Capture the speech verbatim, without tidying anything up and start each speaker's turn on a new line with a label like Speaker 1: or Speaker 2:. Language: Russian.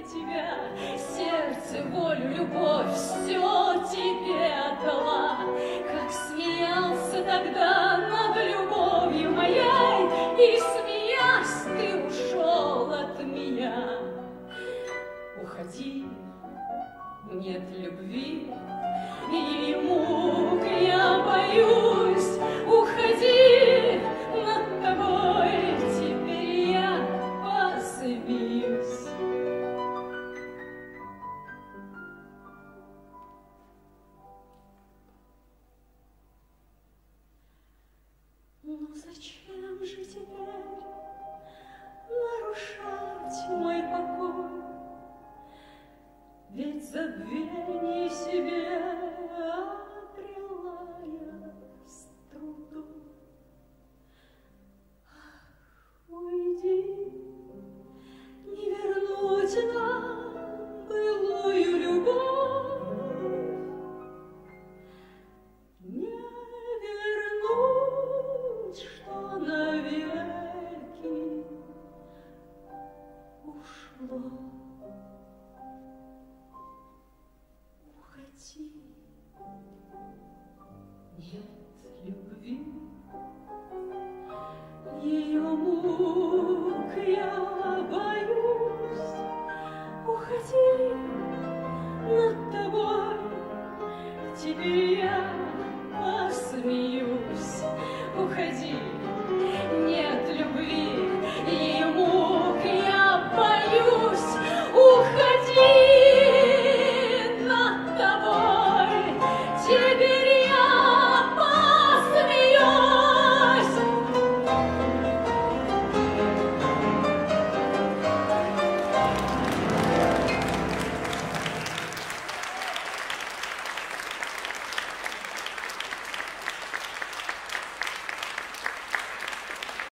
Speaker 1: тебя, сердце, волю, любовь, все тебе отдала. Как смеялся тогда над любовью моей, и, смеясь, ты ушел от меня. Уходи, нет любви, и мук я боюсь. Уходи, над тобой теперь я посмеюсь. Ну зачем же теперь нарушать мой покой? Ведь забвение себе обрела я с трудом. Ах, уйди, не вернуть нам былую любовь, не вернуть, что навеки ушло.